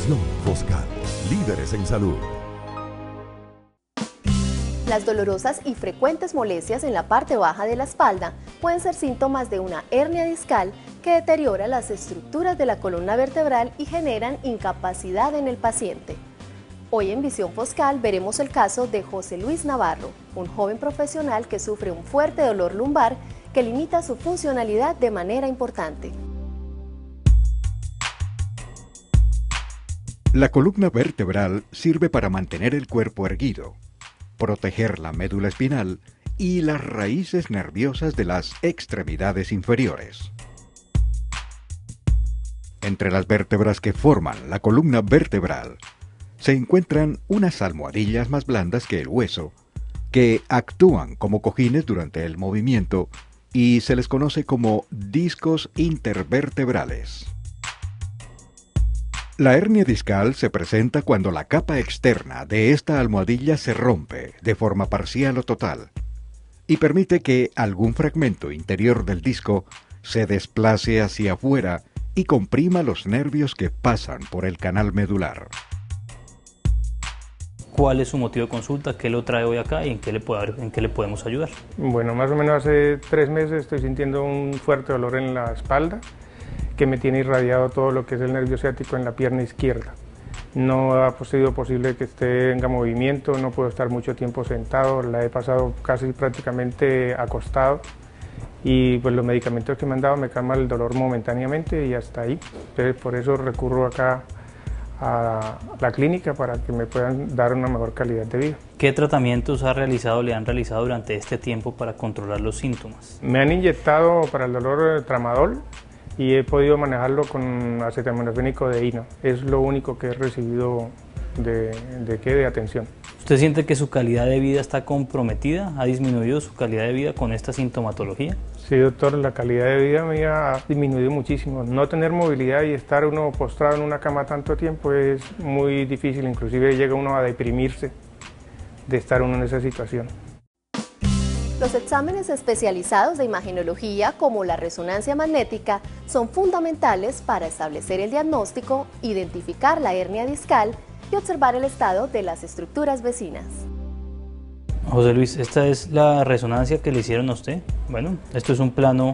Visión Foscal, líderes en salud. Las dolorosas y frecuentes molestias en la parte baja de la espalda pueden ser síntomas de una hernia discal que deteriora las estructuras de la columna vertebral y generan incapacidad en el paciente. Hoy en Visión Foscal veremos el caso de José Luis Navarro, un joven profesional que sufre un fuerte dolor lumbar que limita su funcionalidad de manera importante. La columna vertebral sirve para mantener el cuerpo erguido, proteger la médula espinal y las raíces nerviosas de las extremidades inferiores. Entre las vértebras que forman la columna vertebral se encuentran unas almohadillas más blandas que el hueso, que actúan como cojines durante el movimiento y se les conoce como discos intervertebrales. La hernia discal se presenta cuando la capa externa de esta almohadilla se rompe de forma parcial o total y permite que algún fragmento interior del disco se desplace hacia afuera y comprima los nervios que pasan por el canal medular. ¿Cuál es su motivo de consulta? ¿Qué lo trae hoy acá y en qué le podemos ayudar? Bueno, más o menos hace 3 meses estoy sintiendo un fuerte dolor en la espalda que me tiene irradiado todo lo que es el nervio ciático en la pierna izquierda. No ha sido posible que tenga movimiento, no puedo estar mucho tiempo sentado, la he pasado casi prácticamente acostado y pues los medicamentos que me han dado me calman el dolor momentáneamente y hasta ahí. Entonces por eso recurro acá a la clínica para que me puedan dar una mejor calidad de vida. ¿Qué tratamientos le han realizado durante este tiempo para controlar los síntomas? Me han inyectado para el dolor tramadol y he podido manejarlo con acetaminofénico de hino. Es lo único que he recibido de atención. ¿Usted siente que su calidad de vida está comprometida? ¿Ha disminuido su calidad de vida con esta sintomatología? Sí, doctor, la calidad de vida mía ha disminuido muchísimo. No tener movilidad y estar uno postrado en una cama tanto tiempo es muy difícil, inclusive llega uno a deprimirse de estar uno en esa situación. Los exámenes especializados de imagenología, como la resonancia magnética, son fundamentales para establecer el diagnóstico, identificar la hernia discal y observar el estado de las estructuras vecinas. José Luis, esta es la resonancia que le hicieron a usted. Bueno, esto es un plano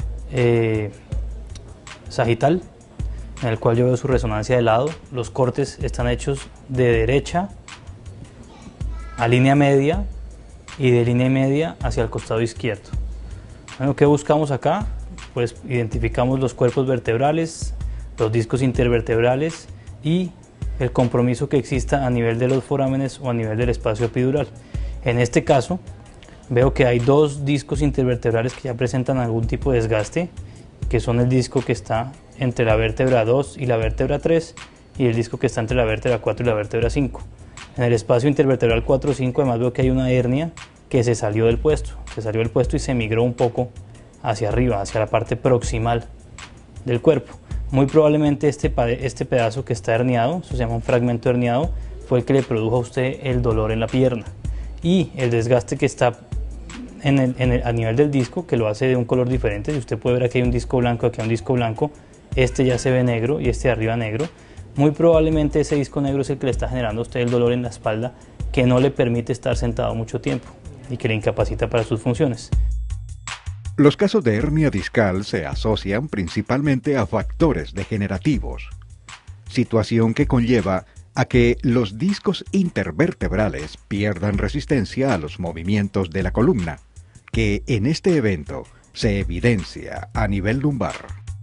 sagital, en el cual yo veo su resonancia de lado. Los cortes están hechos de derecha a línea media y de línea media hacia el costado izquierdo. Bueno, ¿qué buscamos acá? Pues identificamos los cuerpos vertebrales, los discos intervertebrales y el compromiso que exista a nivel de los forámenes o a nivel del espacio epidural. En este caso, veo que hay 2 discos intervertebrales que ya presentan algún tipo de desgaste, que son el disco que está entre la vértebra 2 y la vértebra 3 y el disco que está entre la vértebra 4 y la vértebra 5. En el espacio intervertebral 4 o 5 además veo que hay una hernia que se salió del puesto, y se migró un poco hacia arriba, hacia la parte proximal del cuerpo. Muy probablemente este pedazo que está herniado, eso se llama un fragmento herniado, fue el que le produjo a usted el dolor en la pierna. Y el desgaste que está a nivel del disco, que lo hace de un color diferente. Si usted puede ver aquí hay un disco blanco, aquí hay un disco blanco, este ya se ve negro y este de arriba negro. Muy probablemente ese disco negro es el que le está generando a usted el dolor en la espalda, que no le permite estar sentado mucho tiempo y que le incapacita para sus funciones. Los casos de hernia discal se asocian principalmente a factores degenerativos, situación que conlleva a que los discos intervertebrales pierdan resistencia a los movimientos de la columna, que en este evento se evidencia a nivel lumbar.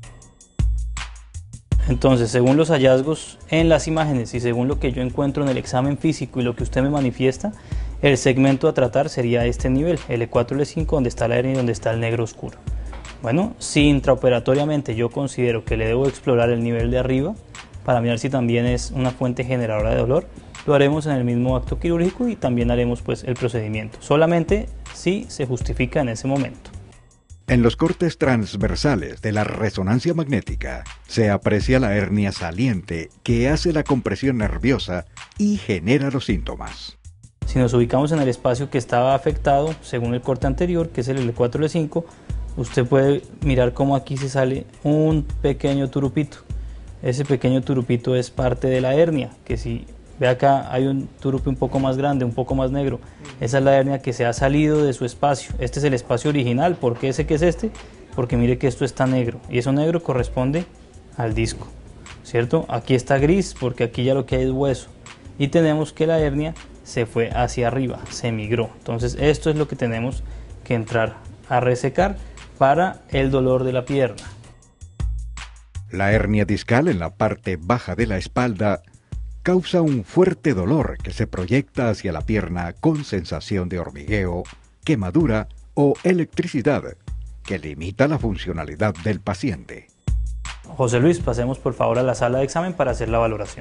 Entonces, según los hallazgos en las imágenes y según lo que yo encuentro en el examen físico y lo que usted me manifiesta, el segmento a tratar sería este nivel, L4, L5, donde está la hernia y donde está el negro oscuro. Bueno, si intraoperatoriamente yo considero que le debo explorar el nivel de arriba para mirar si también es una fuente generadora de dolor, lo haremos en el mismo acto quirúrgico y también haremos pues el procedimiento, solamente si se justifica en ese momento. En los cortes transversales de la resonancia magnética se aprecia la hernia saliente que hace la compresión nerviosa y genera los síntomas. Si nos ubicamos en el espacio que estaba afectado, según el corte anterior, que es el L4, L5, usted puede mirar cómo aquí se sale un pequeño turupito. Ese pequeño turupito es parte de la hernia, que si ve acá hay un turupi un poco más grande, un poco más negro, esa es la hernia que se ha salido de su espacio. Este es el espacio original. ¿Por qué sé que es este? Porque mire que esto está negro, y eso negro corresponde al disco, ¿cierto? Aquí está gris porque aquí ya lo que hay es hueso, y tenemos que la hernia se fue hacia arriba, se migró. Entonces esto es lo que tenemos que entrar a resecar para el dolor de la pierna. La hernia discal en la parte baja de la espalda causa un fuerte dolor que se proyecta hacia la pierna con sensación de hormigueo, quemadura o electricidad que limita la funcionalidad del paciente. José Luis, pasemos por favor a la sala de examen para hacer la valoración.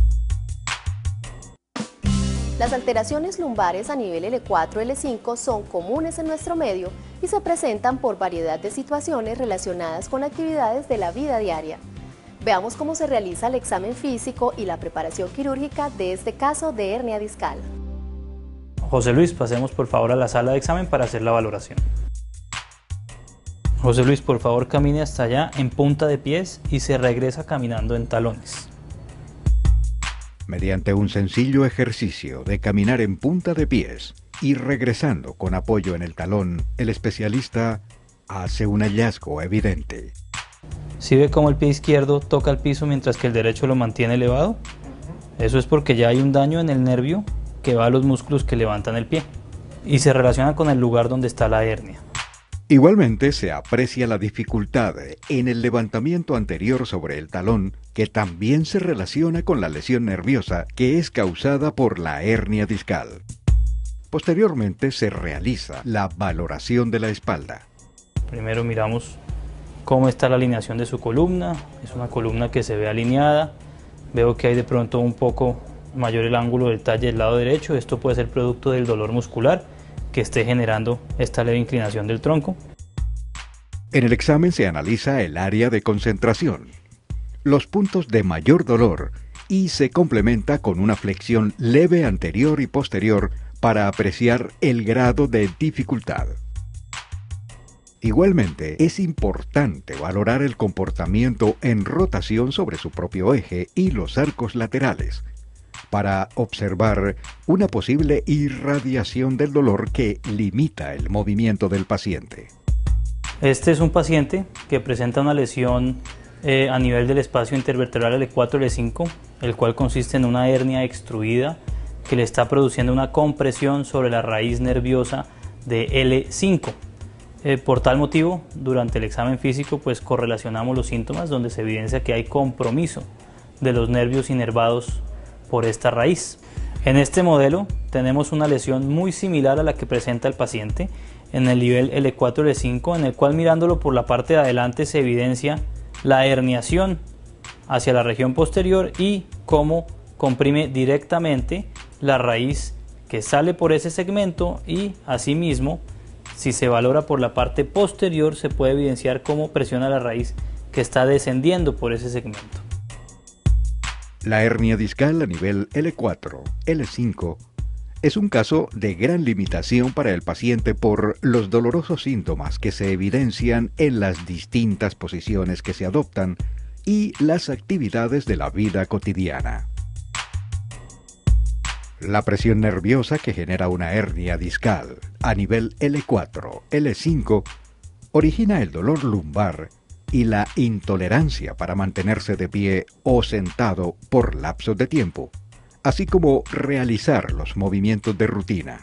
Las alteraciones lumbares a nivel L4, L5 son comunes en nuestro medio y se presentan por variedad de situaciones relacionadas con actividades de la vida diaria. Veamos cómo se realiza el examen físico y la preparación quirúrgica de este caso de hernia discal. José Luis, pasemos por favor a la sala de examen para hacer la valoración. José Luis, por favor camine hasta allá en punta de pies y se regresa caminando en talones. Mediante un sencillo ejercicio de caminar en punta de pies y regresando con apoyo en el talón, el especialista hace un hallazgo evidente. ¿Sí ve cómo el pie izquierdo toca el piso mientras que el derecho lo mantiene elevado? Eso es porque ya hay un daño en el nervio que va a los músculos que levantan el pie y se relaciona con el lugar donde está la hernia. Igualmente se aprecia la dificultad en el levantamiento anterior sobre el talón, que también se relaciona con la lesión nerviosa que es causada por la hernia discal. Posteriormente se realiza la valoración de la espalda. Primero miramos cómo está la alineación de su columna. Es una columna que se ve alineada. Veo que hay de pronto un poco mayor el ángulo del talle del lado derecho. Esto puede ser producto del dolor muscular que esté generando esta leve inclinación del tronco. En el examen se analiza el área de concentración, los puntos de mayor dolor y se complementa con una flexión leve anterior y posterior para apreciar el grado de dificultad. Igualmente, es importante valorar el comportamiento en rotación sobre su propio eje y los arcos laterales, para observar una posible irradiación del dolor que limita el movimiento del paciente. Este es un paciente que presenta una lesión a nivel del espacio intervertebral L4, L5, el cual consiste en una hernia extruida que le está produciendo una compresión sobre la raíz nerviosa de L5. Por tal motivo, durante el examen físico, pues correlacionamos los síntomas donde se evidencia que hay compromiso de los nervios inervados por esta raíz. En este modelo tenemos una lesión muy similar a la que presenta el paciente en el nivel L4, L5, en el cual mirándolo por la parte de adelante se evidencia la herniación hacia la región posterior y cómo comprime directamente la raíz que sale por ese segmento, y asimismo, si se valora por la parte posterior, se puede evidenciar cómo presiona la raíz que está descendiendo por ese segmento. La hernia discal a nivel L4, L5 es un caso de gran limitación para el paciente por los dolorosos síntomas que se evidencian en las distintas posiciones que se adoptan y las actividades de la vida cotidiana. La presión nerviosa que genera una hernia discal a nivel L4, L5 origina el dolor lumbar y la intolerancia para mantenerse de pie o sentado por lapsos de tiempo, así como realizar los movimientos de rutina.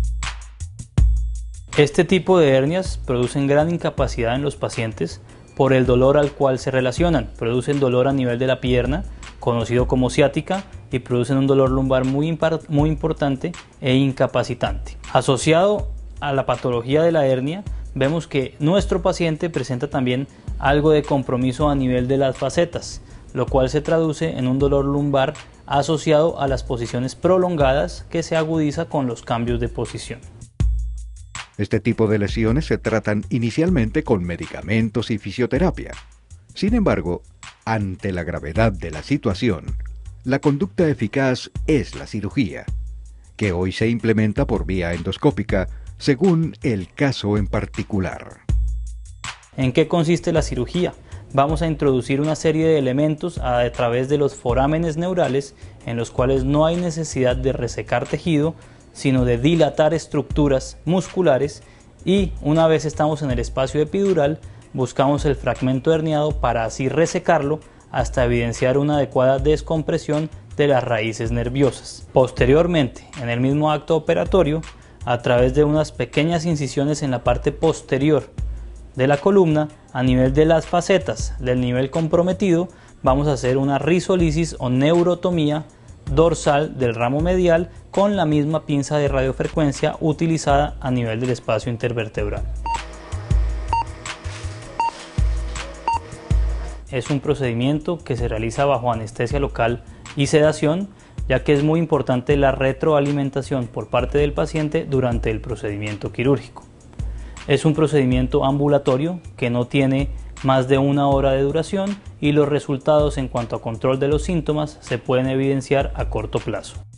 Este tipo de hernias producen gran incapacidad en los pacientes por el dolor al cual se relacionan. Producen dolor a nivel de la pierna, conocido como ciática, y producen un dolor lumbar muy importante e incapacitante. Asociado a la patología de la hernia, vemos que nuestro paciente presenta también algo de compromiso a nivel de las facetas, lo cual se traduce en un dolor lumbar asociado a las posiciones prolongadas que se agudiza con los cambios de posición. Este tipo de lesiones se tratan inicialmente con medicamentos y fisioterapia. Sin embargo, ante la gravedad de la situación, la conducta eficaz es la cirugía, que hoy se implementa por vía endoscópica según el caso en particular. ¿En qué consiste la cirugía? vamos a introducir una serie de elementos a través de los forámenes neurales, en los cuales no hay necesidad de resecar tejido, sino de dilatar estructuras musculares, y una vez estamos en el espacio epidural, buscamos el fragmento herniado para así resecarlo hasta evidenciar una adecuada descompresión de las raíces nerviosas. Posteriormente, en el mismo acto operatorio, a través de unas pequeñas incisiones en la parte posterior de la columna, a nivel de las facetas del nivel comprometido, vamos a hacer una risolisis o neurotomía dorsal del ramo medial con la misma pinza de radiofrecuencia utilizada a nivel del espacio intervertebral. Es un procedimiento que se realiza bajo anestesia local y sedación, ya que es muy importante la retroalimentación por parte del paciente durante el procedimiento quirúrgico. Es un procedimiento ambulatorio que no tiene más de 1 hora de duración y los resultados en cuanto a control de los síntomas se pueden evidenciar a corto plazo.